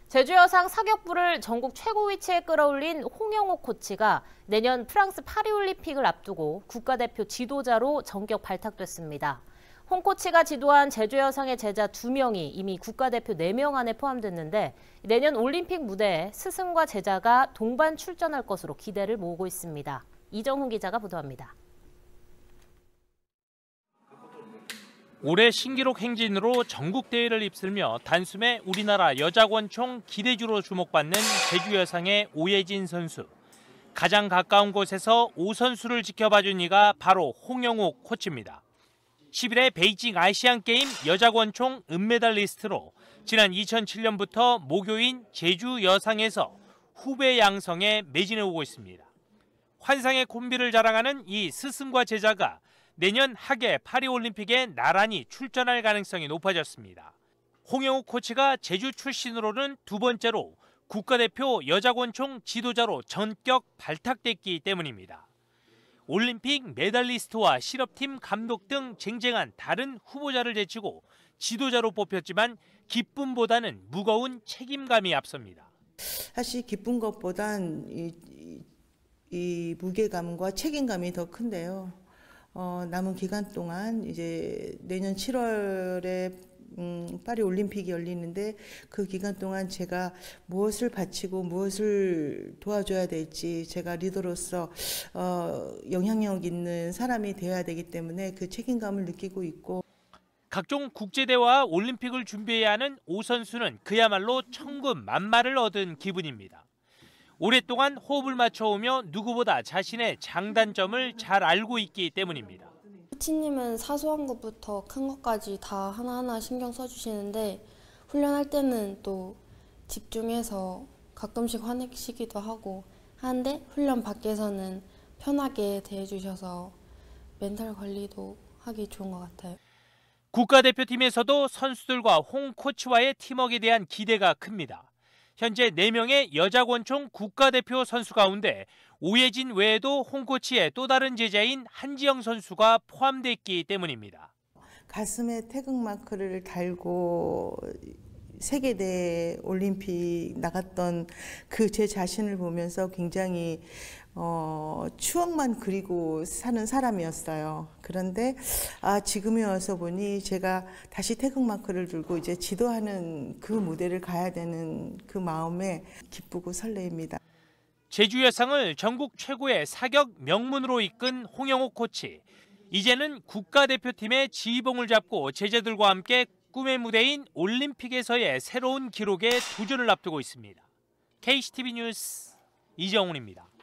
제주여상 사격부를 전국 최고 위치에 끌어올린 홍영욱 코치가 내년 프랑스 파리올림픽을 앞두고 국가대표 지도자로 전격 발탁됐습니다. 홍 코치가 지도한 제주여상의 제자 2명이 이미 국가대표 4명 안에 포함됐는데 내년 올림픽 무대에 스승과 제자가 동반 출전할 것으로 기대를 모으고 있습니다. 이정훈 기자가 보도합니다. 올해 신기록 행진으로 전국 대회를 휩쓸며 단숨에 우리나라 여자권총 기대주로 주목받는 제주여상의 오예진 선수. 가장 가까운 곳에서 오 선수를 지켜봐준 이가 바로 홍영욱 코치입니다. 10일에 베이징 아시안게임 여자권총 은메달리스트로 지난 2007년부터 모교인 제주여상에서 후배 양성에 매진해 오고 있습니다. 환상의 콤비를 자랑하는 이 스승과 제자가 내년 하계 파리올림픽에 나란히 출전할 가능성이 높아졌습니다. 홍영욱 코치가 제주 출신으로는 2번째로 국가대표 여자권총 지도자로 전격 발탁됐기 때문입니다. 올림픽 메달리스트와 실업팀 감독 등 쟁쟁한 다른 후보자를 제치고 지도자로 뽑혔지만 기쁨보다는 무거운 책임감이 앞섭니다. 사실 기쁜 것보단 이 무게감과 책임감이 더 큰데요. 남은 기간 동안 이제 내년 7월에 파리 올림픽이 열리는데 그 기간 동안 제가 무엇을 바치고 무엇을 도와줘야 될지 제가 리더로서 영향력 있는 사람이 되어야 되기 때문에 그 책임감을 느끼고 있고 각종 국제대회와 올림픽을 준비해야 하는 오 선수는 그야말로 천군만마를 얻은 기분입니다. 오랫동안 호흡을 맞춰오며 누구보다 자신의 장단점을 잘 알고 있기 때문입니다. 코치님은 사소한 것부터 큰 것까지 다 하나하나 신경 써주시는데 훈련할 때는 또 집중해서 가끔씩 화내시기도 하고 하는데 훈련 밖에서는 편하게 대해주셔서 멘탈 관리도 하기 좋은 것 같아요. 국가대표팀에서도 선수들과 홍 코치와의 팀워크에 대한 기대가 큽니다. 현재 4명의 여자권총 국가대표 선수 가운데 오예진 외에도 홍 코치의 또 다른 제자인 한지영 선수가 포함됐기 때문입니다. 가슴에 태극마크를 달고 세계대회 올림픽 나갔던 그 제 자신을 보면서 굉장히 추억만 그리고 사는 사람이었어요. 그런데 지금에 와서 보니 제가 다시 태극마크를 들고 이제 지도하는 그 무대를 가야 되는 그 마음에 기쁘고 설레입니다. 제주여상을 전국 최고의 사격 명문으로 이끈 홍영욱 코치. 이제는 국가대표팀의 지휘봉을 잡고 제자들과 함께 꿈의 무대인 올림픽에서의 새로운 기록에 도전을 앞두고 있습니다. KCTV 뉴스 이정훈입니다.